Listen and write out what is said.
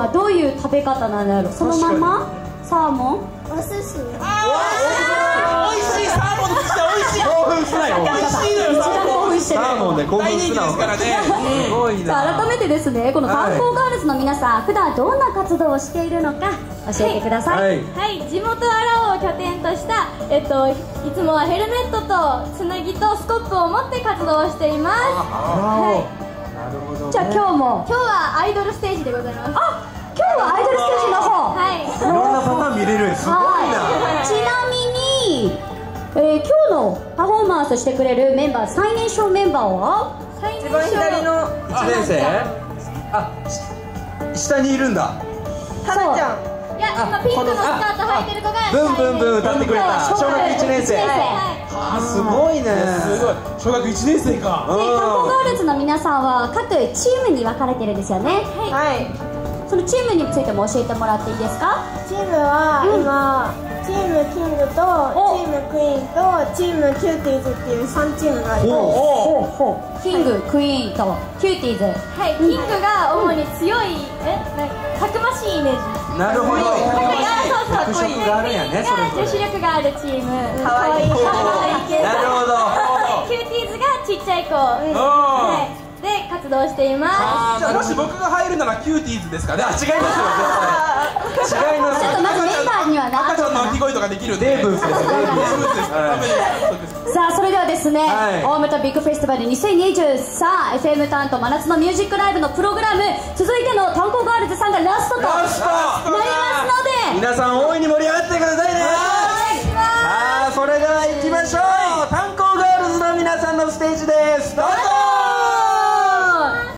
はどういう食べ方なんだろう。そのままサーモン、 お寿司。 おいしいサーモンの寿司はおいしい。興奮すなよ。おいしいのよ。 一番興奮してる。 サーモンで興奮大人気ですからね。 すごいな。 改めてですね、この炭鉱ガールズの皆さん、普段どんな活動をしているのか教えてください。 はい、地元荒尾を拠点とした、いつもはヘルメットとつなぎとスコップを持って活動をしています。はい、 なるほど。 じゃあ今日はアイドルステージでございます。 あ、今日はアイドルステージの方。 はい。 いろんなパターン見れる。すごいな。 ちなみに、今日のパフォーマンスしてくれるメンバー、最年少メンバーは一番左の 1年生。あ、下にいるんだ。 タナちゃん。 いや、今ピンクのスカート履いてる子がブンブンブン歌ってくれた小学1年生。あ、すごいね。 すごい。小学1年生か。 炭鉱ガールズの皆さんは各チームに分かれてるんですよね。 はい。 そのチームについても教えてもらっていいですか？ チームは今、チームキングとチームクイーンとチームキューティーズっていう3チームがあります。 キング、クイーンとキューティーズ。 はい、キングが主に強い、たくましいイメージ。 なるほど。 特色があるんやね。それぞれ。 女子力があるチーム。 かわいい系。 なるほど。 キューティーズがちっちゃい子。はい。で活動しています。 もし僕が入るならキューティーズですかね。 違いますよ。絶対。違います。 ちょっとまずメンバーにはな。 赤ちゃんの鳴き声とかできるんで。 デーブースです。 デーブースです。 さあ、それではですね、大牟田ビッグフェスティバル2023 FM 担当真夏のミュージックライブのプログラム、続いての炭鉱ガールズさんがラストとなりますので、 皆さん大いに盛り上がってくださいね。さあ、それでは行きましょう。炭鉱ガールズの皆さんのステージです。どうぞ。